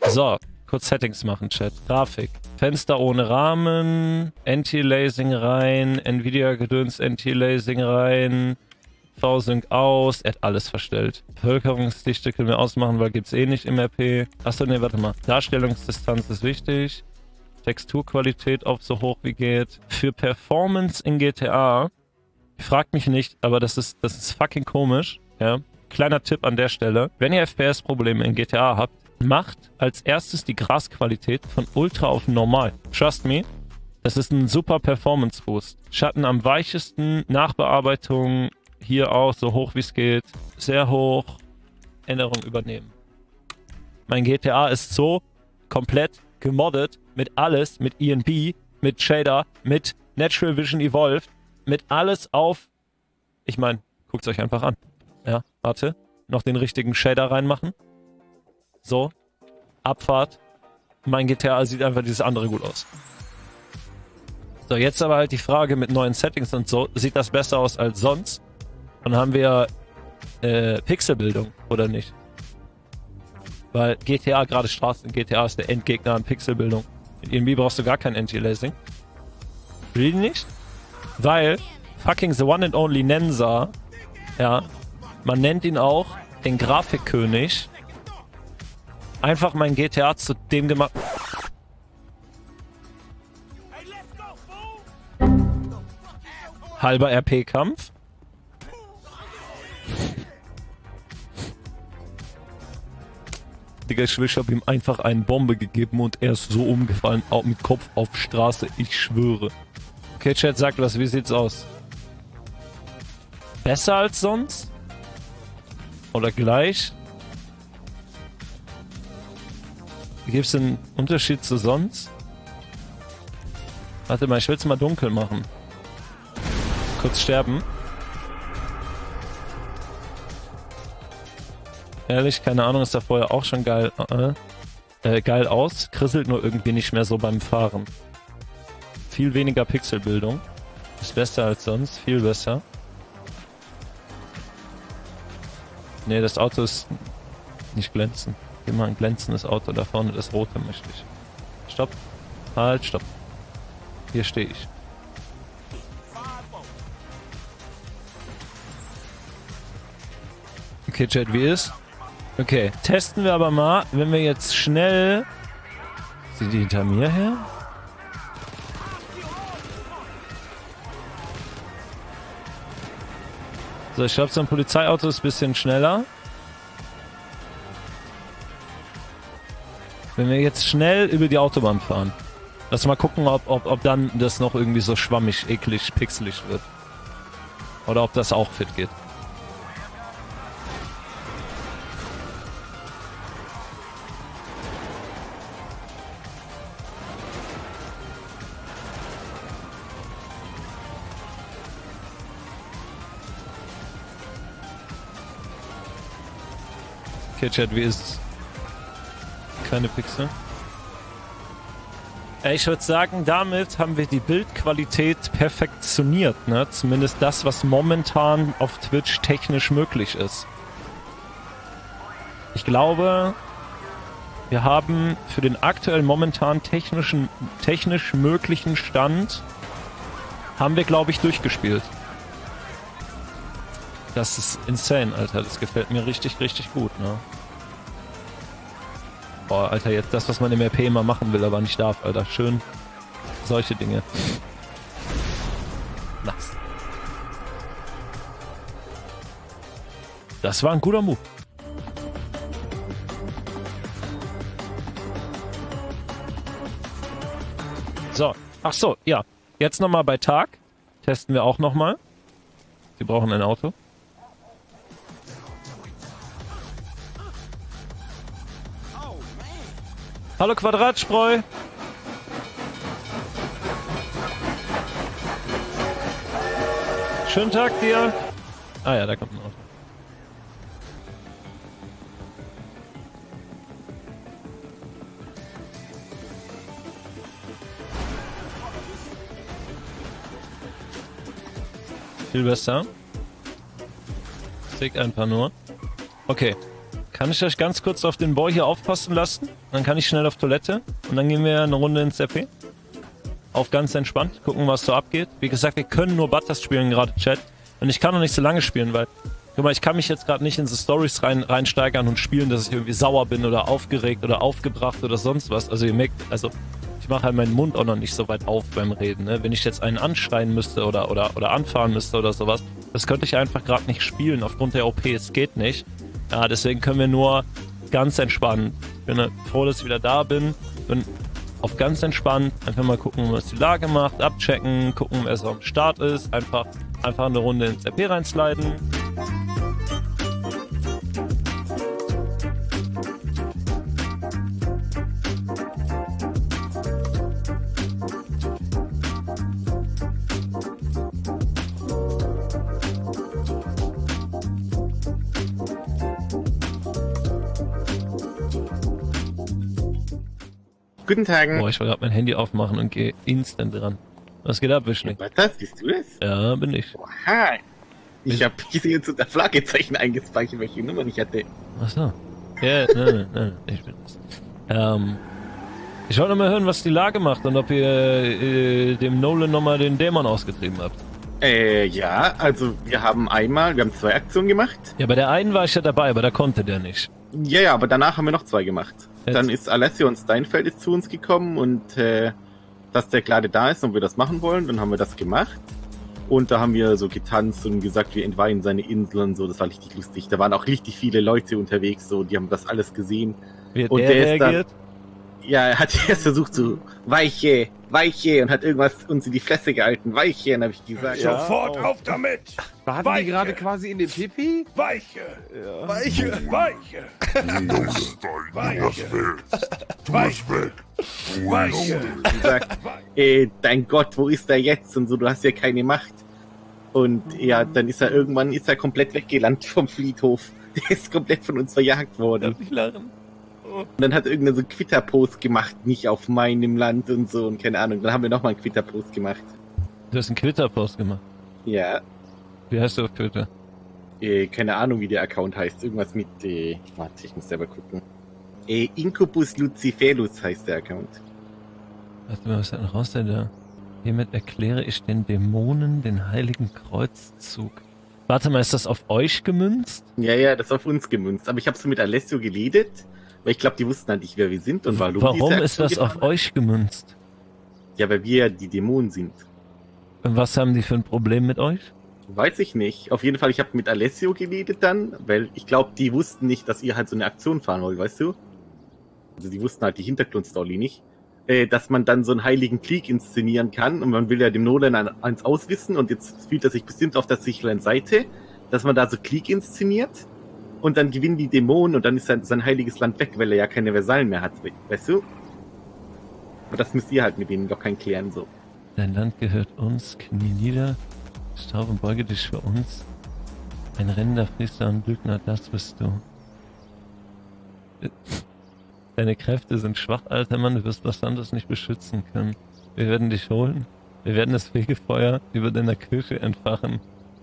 So, kurz Settings machen, Chat. Grafik. Fenster ohne Rahmen, Anti-Lasing rein, Nvidia-Gedöns Anti-Lasing rein, V-Sync aus, er hat alles verstellt. Bevölkerungsdichte können wir ausmachen, weil gibt's eh nicht im RP. Achso, ne, warte mal. Darstellungsdistanz ist wichtig. Texturqualität auf so hoch wie geht. Für Performance in GTA, fragt mich nicht, aber das ist fucking komisch, ja. Kleiner Tipp an der Stelle. Wenn ihr FPS-Probleme in GTA habt, macht als erstes die Grasqualität von Ultra auf Normal. Trust me, das ist ein super Performance-Boost. Schatten am weichesten, Nachbearbeitung hier auch so hoch wie es geht. Sehr hoch. Änderung übernehmen. Mein GTA ist so komplett gemoddet mit alles, mit ENB, mit Shader, mit Natural Vision Evolved, mit alles auf... Ich meine, guckt es euch einfach an. Ja, warte. Noch den richtigen Shader reinmachen. So. Abfahrt. Mein GTA sieht einfach dieses andere gut aus. So, jetzt aber halt die Frage mit neuen Settings und so. Sieht das besser aus als sonst? Dann haben wir Pixelbildung, oder nicht? Weil GTA, gerade Straßen in GTA ist der Endgegner an Pixelbildung. In ENB brauchst du gar kein Anti-Lasing. Really nicht? Weil fucking the one and only Nenza, ja, man nennt ihn auch den Grafikkönig. Einfach mein GTA zu dem gemacht. Halber RP-Kampf. Digga, ich hab ihm einfach eine Bombe gegeben und er ist so umgefallen, auch mit Kopf auf Straße, ich schwöre. Okay, Chat, sagt was, wie sieht's aus? Besser als sonst? Oder gleich? Gibt es einen Unterschied zu sonst? Warte mal, ich will es mal dunkel machen. Kurz sterben. Ehrlich, keine Ahnung, ist da vorher auch schon geil, geil aus. Krisselt nur irgendwie nicht mehr so beim Fahren. Viel weniger Pixelbildung. Ist besser als sonst, viel besser. Ne, das Auto ist nicht glänzend. Immer ein glänzendes Auto da vorne, das rote möchte ich. Stopp. Halt, stopp. Hier stehe ich. Okay, Chat, wie ist? Okay, testen wir aber mal, wenn wir jetzt schnell... Sind die hinter mir her? So, ich glaube, so ein Polizeiauto ist ein bisschen schneller. Wenn wir jetzt schnell über die Autobahn fahren. Lass mal gucken, ob dann das noch irgendwie so schwammig, eklig, pixelig wird. Oder ob das auch fit geht. Okay, Chat, wie ist es? Keine Pixel. Ich würde sagen, damit haben wir die Bildqualität perfektioniert, ne? Zumindest das, was momentan auf Twitch technisch möglich ist. Ich glaube, wir haben für den aktuell momentan technisch möglichen Stand haben wir, glaube ich, durchgespielt. Das ist insane, Alter. Das gefällt mir richtig, richtig gut, ne? Boah, Alter, jetzt das, was man im RP immer machen will, aber nicht darf, Alter. Schön solche Dinge. Nice. Das war ein guter Move. So, ach so, ja. Jetzt nochmal bei Tag. Testen wir auch nochmal. Sie brauchen ein Auto. Hallo Quadratspreu. Schönen Tag dir. Ah ja, da kommt ein Auto. Viel besser. Stick einfach nur. Okay. Kann ich euch ganz kurz auf den Boy hier aufpassen lassen? dann kann ich schnell auf Toilette und dann gehen wir eine Runde ins RP. Auf ganz entspannt, gucken, was so abgeht. Wie gesagt, wir können nur Butters spielen, gerade Chat. Und ich kann noch nicht so lange spielen, weil, guck mal, ich kann mich jetzt gerade nicht in so Stories reinsteigern und spielen, dass ich irgendwie sauer bin oder aufgeregt oder aufgebracht oder sonst was. Also ihr merkt, also ich mache halt meinen Mund auch noch nicht so weit auf beim Reden. Ne? Wenn ich jetzt einen anschreien müsste oder anfahren müsste oder sowas, das könnte ich einfach gerade nicht spielen aufgrund der OP. Es geht nicht. Ja, deswegen können wir nur ganz entspannt. Ich bin froh, dass ich wieder da bin. Bin auf ganz entspannt. Einfach mal gucken, was die Lage macht, abchecken, gucken, wer so am Start ist. Einfach eine Runde ins RP reinsliden. Guten Tag. Boah, ich will gerade mein Handy aufmachen und gehe instant ran. Was geht ab, Wischling? Was das? Bist du das? Ja, bin ich. Oha. Ich habe gesehen zu der Fragezeichen eingespeichert, welche Nummer ich hatte. Achso. Ja, nein, ich bin das. Ich wollte noch mal hören, was die Lage macht und ob ihr dem Nolan nochmal den Dämon ausgetrieben habt. Ja, also wir haben 2 Aktionen gemacht. Ja, bei der einen war ich ja dabei, aber da konnte der nicht. Ja, aber danach haben wir noch 2 gemacht. Jetzt. Dann ist Alessio und Steinfeld ist zu uns gekommen und dass der gerade da ist und wir das machen wollen, dann haben wir das gemacht. Und da haben wir so getanzt und gesagt, wir entweihen seine Insel und so, das war richtig lustig. Da waren auch richtig viele Leute unterwegs, so, die haben das alles gesehen. Wie hat Und der der ist reagiert? Ja, er hat erst versucht so, Weiche, und hat irgendwas uns in die Fresse gehalten, Weiche, und habe ich gesagt. Ja. Sofort auf damit! Waren die gerade quasi in den Pipi? Weiche! Ja. Weiche! Weiche! Weiche! Tu es weg! Weiche! gesagt, dein Gott, wo ist er jetzt? Und so, du hast ja keine Macht. Und ja, dann ist er irgendwann komplett weggelandet vom Friedhof. Der ist komplett von uns verjagt worden. Darf ich lachen? Und dann hat irgendeiner so einen Twitter-Post gemacht, nicht auf meinem Land und so und keine Ahnung. Dann haben wir nochmal einen Twitter-Post gemacht. Du hast einen Twitter-Post gemacht. Ja, Wie heißt du auf Twitter? keine Ahnung, wie der Account heißt. Irgendwas mit, warte, ich muss selber gucken. Incubus Luciferus heißt der Account. Warte mal, was hat denn raus denn da? Hiermit erkläre ich den Dämonen den heiligen Kreuzzug. Warte mal, ist das auf euch gemünzt? Ja, das ist auf uns gemünzt. Aber ich habe so mit Alessio geredet, weil ich glaube, die wussten halt nicht, wer wir sind und warum ist das auf euch gemünzt? Ja, weil wir ja die Dämonen sind. Und was haben die für ein Problem mit euch? Weiß ich nicht. Auf jeden Fall, ich habe mit Alessio geredet dann, weil ich glaube, die wussten nicht, dass ihr halt so eine Aktion fahren wollt, weißt du? Also die wussten halt die Hintergrundstory nicht. Dass man dann so einen heiligen Krieg inszenieren kann und man will ja dem Nolan eins auswissen und jetzt fühlt er sich bestimmt auf der sicheren Seite, dass man da so Krieg inszeniert und dann gewinnen die Dämonen und dann ist sein heiliges Land weg, weil er ja keine Vasallen mehr hat, weißt du? Aber das müsst ihr halt mit denen doch kein klären, so. Dein Land gehört uns, knie nieder, staub und beuge dich für uns. Ein rennender Priester und Lügner, das bist du. Deine Kräfte sind schwach, alter Mann, du wirst Los Santos nicht beschützen können. Wir werden dich holen. Wir werden das Fegefeuer über deiner Kirche entfachen.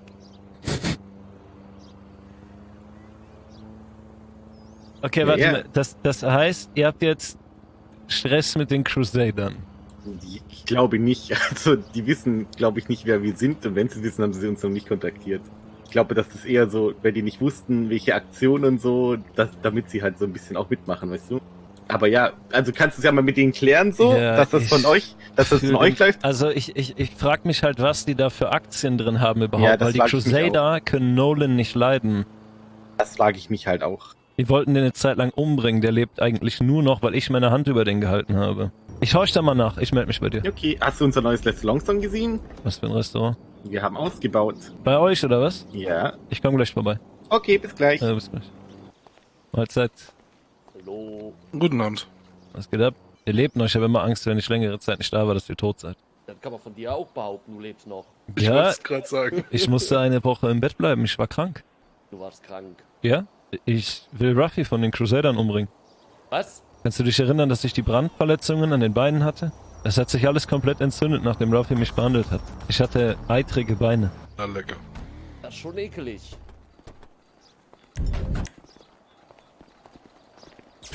Okay, warte mal. Das heißt, ihr habt jetzt Stress mit den Crusadern. Ich glaube nicht. Also, die wissen, glaube ich, nicht, wer wir sind. Und wenn sie wissen, haben sie uns noch nicht kontaktiert. Ich glaube, das ist eher so, weil die nicht wussten, welche Aktionen und so, damit sie halt so ein bisschen auch mitmachen, weißt du? Aber ja, also kannst du es ja mal mit denen klären, so, ja, dass das von euch läuft. Also ich frage mich halt, was die da für Aktien drin haben überhaupt, Ja, das weil die frag ich mich Crusader können Nolan nicht leiden. Das frage ich mich halt auch. Die wollten den eine Zeit lang umbringen, der lebt eigentlich nur noch, weil ich meine Hand über den gehalten habe. Ich horch da mal nach, ich melde mich bei dir. Okay, hast du unser neues Restaurant gesehen? Was für ein Restaurant? Wir haben ausgebaut. Bei euch oder was? Ja. Ich komme gleich vorbei. Okay, bis gleich. Bis gleich. Mahlzeit. Hallo. Guten Abend. Was geht ab? Ihr lebt noch, ich habe immer Angst, wenn ich längere Zeit nicht da war, dass ihr tot seid. Das kann man von dir auch behaupten, du lebst noch. Ich wollte es gerade sagen. Ich musste eine Woche im Bett bleiben, ich war krank. Du warst krank. Ja? Ich will Ruffy von den Crusadern umbringen. Was? Kannst du dich erinnern, dass ich die Brandverletzungen an den Beinen hatte? Das hat sich alles komplett entzündet, nachdem Ruffy mich behandelt hat. Ich hatte eitrige Beine. Na lecker. Das ist schon ekelig.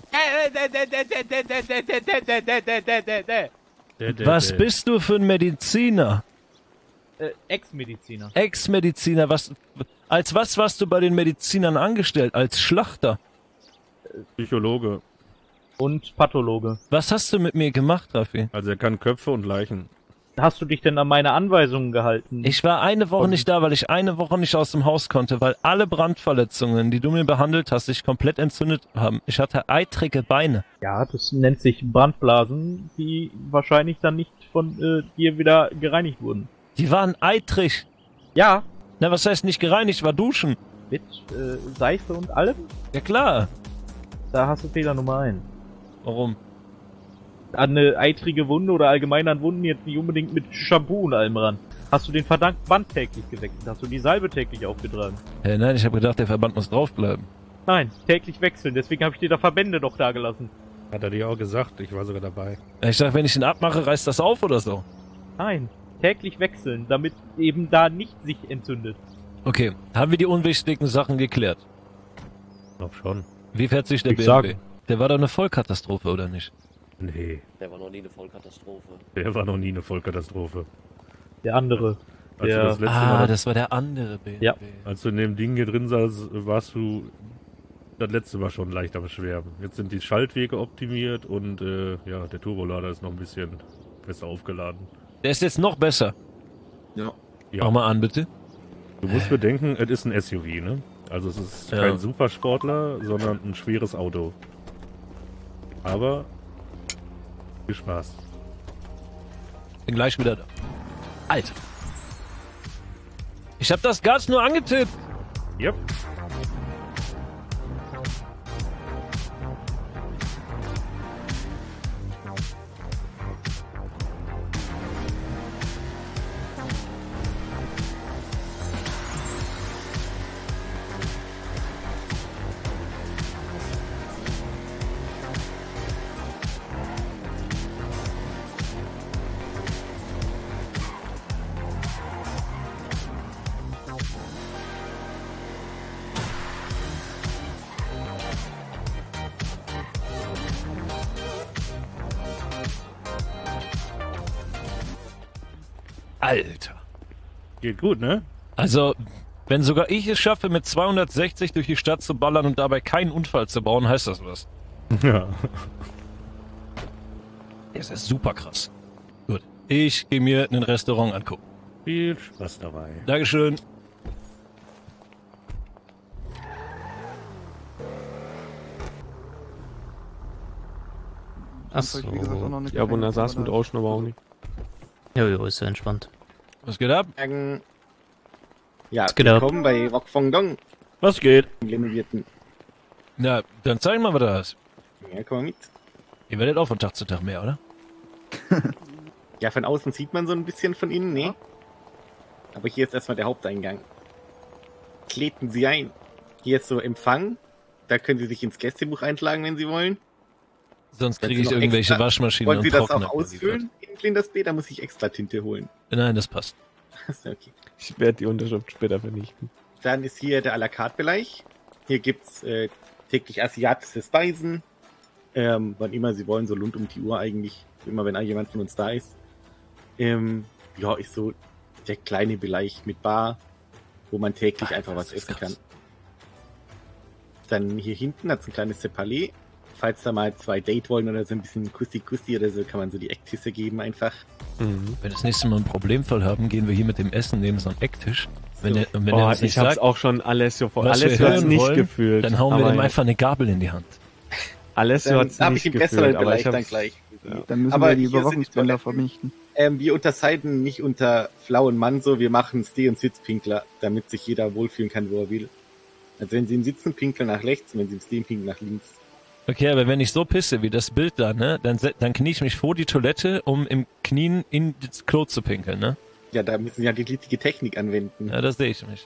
Was bist du für ein Mediziner? Ex-Mediziner. Ex-Mediziner, als was warst du bei den Medizinern angestellt? Als Schlachter? Psychologe. Und Pathologe. Was hast du mit mir gemacht, Raffi? Also er kann Köpfe und Leichen. Hast du dich denn an meine Anweisungen gehalten? Ich war eine Woche nicht da, weil ich eine Woche nicht aus dem Haus konnte, weil alle Brandverletzungen, die du mir behandelt hast, sich komplett entzündet haben. Ich hatte eitrige Beine. Ja, das nennt sich Brandblasen, die wahrscheinlich dann nicht von dir wieder gereinigt wurden. Die waren eitrig. Ja, Na, was heißt nicht gereinigt? War duschen. mit Seife und allem? Ja klar. Da hast du Fehler Nummer 1. Warum? An eine eitrige Wunde oder allgemein an Wunden jetzt nicht unbedingt mit Shampoo und allem ran. Hast du den verdammten Band täglich gewechselt? Hast du die Salbe täglich aufgetragen? Nein, ich habe gedacht, der Verband muss draufbleiben. Nein, täglich wechseln, deswegen habe ich dir da Verbände doch da gelassen. Hat er dir auch gesagt, ich war sogar dabei. Ich sag, wenn ich ihn abmache, reißt das auf oder so. Nein, täglich wechseln, damit eben da nicht sich entzündet. Okay, haben wir die unwichtigen Sachen geklärt? Ich glaub schon. Wie fährt sich der Ich BMW? sag- Der war doch eine Vollkatastrophe, oder nicht? Nee, Der war noch nie eine Vollkatastrophe. der war noch nie eine Vollkatastrophe. Der andere. Als Der- du das letzte Mal, das war der andere BMW. Ja. als du in dem Ding hier drin saß, warst du das letzte Mal schon leicht am Schwärmen. Jetzt sind die Schaltwege optimiert und ja, der Turbolader ist noch ein bisschen besser aufgeladen. Der ist jetzt noch besser. Ja. Ja. Mach mal an, bitte. Du musst bedenken, es ist ein SUV, ne? Also es ist Ja. kein Supersportler, sondern ein schweres Auto. Aber viel Spaß. Bin gleich wieder da. Alter. Ich hab das Gas nur angetippt. Yep. Alter. Geht gut, ne? Also, wenn sogar ich es schaffe, mit 260 durch die Stadt zu ballern und dabei keinen Unfall zu bauen, heißt das was. Ja. Das ist super krass. Gut. Ich gehe mir ein Restaurant angucken. Viel Spaß dabei. Dankeschön. Achso. Wie gesagt, auch noch nicht Ja, aber da gefällt, saß aber mit da- Rauschen aber auch nicht. Jojo, ist ja entspannt. Was geht ab? Ja, geht ab? willkommen bei Rock Fong Dong, Was geht? dem renovierten. Na, dann zeig mal, was da ist. Ja, komm mal mit. Ihr werdet auch von Tag zu Tag mehr, oder? Ja, von außen sieht man so ein bisschen von innen, ne? Aber hier ist erstmal der Haupteingang. Treten Sie ein. Hier ist so Empfang. Da können Sie sich ins Gästebuch eintragen, wenn Sie wollen. Sonst Wenn kriege Sie ich noch irgendwelche extra- Waschmaschinen Wollen und Sie das Trockner auch ausfüllen in Flinders B? Da muss ich extra Tinte holen. Nein, das passt. Okay. Ich werde die Unterschrift später vernichten. Dann ist hier der à la carte Bereich. Hier gibt's täglich asiatische Speisen. Wann immer Sie wollen, so rund um die Uhr eigentlich. Immer wenn jemand von uns da ist. Ja, ist so der kleine Bereich mit Bar, wo man täglich einfach was das ist essen krass. kann. Dann hier hinten hat's ein kleines Separé. Falls da mal 2 Date wollen oder so ein bisschen Kussi-Kussi oder so, kann man so die Ecktisse geben einfach. Mhm. Wenn das nächste Mal einen Problemfall haben, gehen wir hier mit dem Essen neben so einen Ecktisch. Wenn So. er, und wenn Oh, er uns nicht ich hab's sagt, auch schon Alessio vor. was wir Alessio hat's hören nicht wollen, gefühlt. dann hauen wir aber dem einfach eine Gabel in die Hand. Alessio Dann hat's habe ich nicht den besseren gefühlt, aber Bereich ich dann hab's... gleich. Ja. Dann müssen Aber wir die hier sind die Überwachungsbänder Toiletten. vernichten. Wir unterscheiden nicht unter Frau und Mann so, wir machen Steh- und Sitzpinkler, damit sich jeder wohlfühlen kann, wo er will. Also wenn sie im Sitzen pinkeln nach rechts und wenn sie im Stehen pinkeln nach links. Okay, aber wenn ich so pisse wie das Bild da, ne, dann knie ich mich vor die Toilette, um im Knien in das Klo zu pinkeln, ne? Ja, da müssen sie ja die richtige Technik anwenden. Ja, das sehe ich nicht.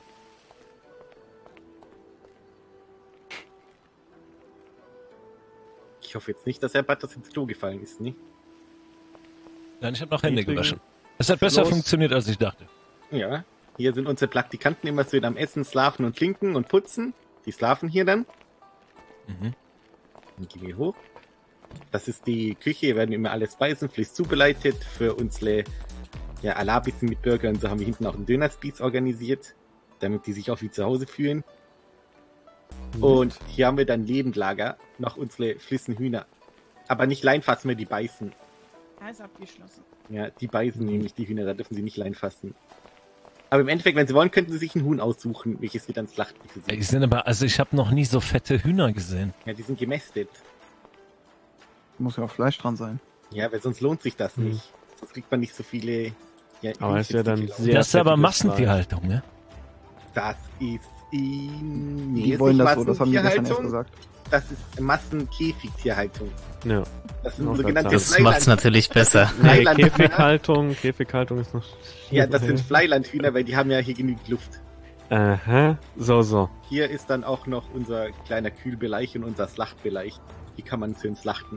Ich hoffe jetzt nicht, dass Herr Butters ins Klo gefallen ist, ne? Nein, ich habe noch Hände Übrigens, gewaschen. Es hat was besser los? funktioniert, als ich dachte. Ja. Hier sind unsere Praktikanten immer so am Essen, Slaven und Klinken und Putzen. Die Slaven hier dann. Mhm. Dann gehen wir hoch. Das ist die Küche, hier werden immer alle Speisen fließt zubereitet. Für unsere Alabissen mit Burger und so haben wir hinten auch einen Dönerspieß organisiert, damit die sich auch wie zu Hause fühlen. Und hier haben wir dann Lebendlager, noch unsere Flissen Hühner. Aber nicht leinfassen, wir die beißen. Alles abgeschlossen. Ja, die beißen nämlich die Hühner, da dürfen sie nicht leinfassen. Aber im Endeffekt, wenn sie wollen, könnten sie sich ein Huhn aussuchen, welches wir dann schlachten für sie. Die sind aber, also ich habe noch nie so fette Hühner gesehen. Ja, die sind gemästet. Muss ja auch Fleisch dran sein. Ja, weil sonst lohnt sich das nicht. Sonst kriegt man nicht so viele. Ja, Aber ist ja dann Hühnchen. sehr Das ist aber fettiges Massentierhaltung, ne? Das ist nee, Die ist wollen nicht das so, das haben die gestern erst Massentierhaltung, gesagt. das ist Massenkäfigtierhaltung. Ja. Das sind Auch sogenannte Das macht's natürlich besser. Nee, Freilandhühner. Käfighaltung ist noch... Ja, das sind Freilandhühner, weil die haben ja hier genügend Luft. Aha, so. Hier ist dann auch noch unser kleiner Kühlbereich und unser Slachtbereich. Hier kann man schön slachten.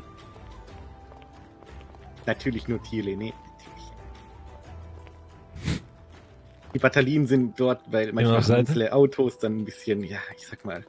Natürlich nur Tiere, ne? Natürlich. Die Batterien sind dort, weil manchmal sind unsere Autos dann ein bisschen, ja, ich sag mal,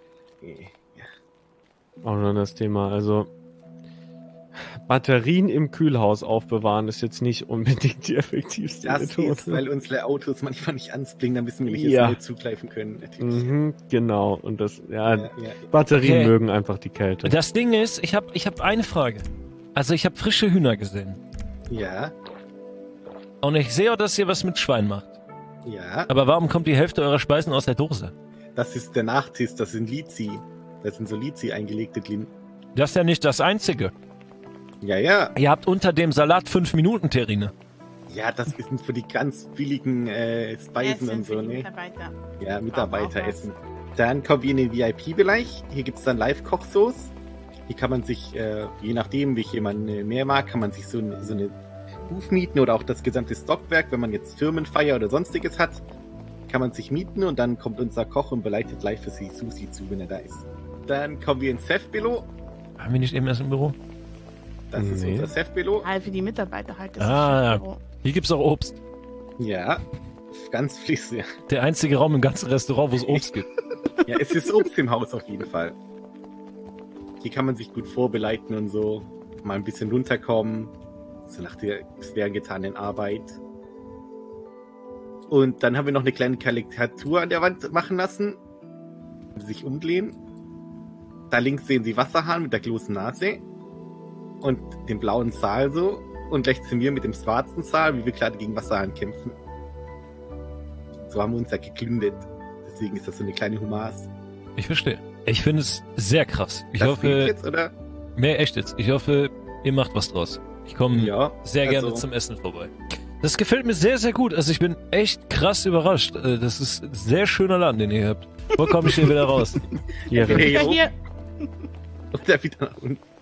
Auch noch das Thema, also Batterien im Kühlhaus aufbewahren ist jetzt nicht unbedingt die effektivste das Methode. ist, weil unsere Autos manchmal nicht anspringen, dann müssen wir nicht Ja. schnell zugreifen können. Natürlich. Mhm, genau, und das, Ja. Batterien Okay. mögen einfach die Kälte. Das Ding ist, ich hab eine Frage. Also ich habe frische Hühner gesehen. Ja, Und ich sehe auch, dass ihr was mit Schwein macht. ja. Aber warum kommt die Hälfte eurer Speisen aus der Dose? Das ist der Nachtisch, das sind Lizi. Das sind so Lizi eingelegte Glin. Das ist ja nicht das Einzige. Ja. Ihr habt unter dem Salat 5 Minuten Terrine. Ja, das sind für die ganz billigen Speisen und so, ne? Mitarbeiter. Ja, Mitarbeiter Auch was. essen. Dann kommen wir in den VIP-Bereich. Hier gibt's dann Live-Kochsauce. Hier kann man sich, je nachdem, welche man mehr mag, kann man sich so eine Booth mieten oder auch das gesamte Stockwerk. Wenn man jetzt Firmenfeier oder sonstiges hat, kann man sich mieten und dann kommt unser Koch und bereitet live für sie Sushi zu, wenn er da ist. Dann kommen wir ins Chef-Büro. Haben wir nicht eben erst im Büro? Das ist Nee. unser Chef-Büro. Halt für die Mitarbeiter halt. Das Ah, ist Chefbüro. Hier gibt's auch Obst. Ja, ganz fließend. Der einzige Raum im ganzen Restaurant, wo es Obst gibt. Ja, es ist Obst im Haus auf jeden Fall. Hier kann man sich gut vorbereiten und so. Mal ein bisschen runterkommen. So nach der schwer getanen Arbeit. Und dann haben wir noch eine kleine Karikatur an der Wand machen lassen. Sich umdrehen. Da links sehen Sie Wasserhahn mit der großen Nase. Und den blauen Saal so. Und rechts sind wir mit dem schwarzen Saal, wie wir gerade gegen Wasserhahn kämpfen. So haben wir uns ja gegründet. Deswegen ist das so eine kleine Hommage. Ich verstehe. Ich finde es sehr krass. Ich Das hoffe, fehlt jetzt, oder? mehr echt jetzt. Ich hoffe, ihr macht was draus. Ich komme Ja. sehr gerne also- zum Essen vorbei. Das gefällt mir sehr, sehr gut. Also ich bin echt krass überrascht. Das ist ein sehr schöner Laden, den ihr habt. Wo komme ich hier wieder raus? Hier, Hey, Ja, oh. hier. Und der wieder nach unten.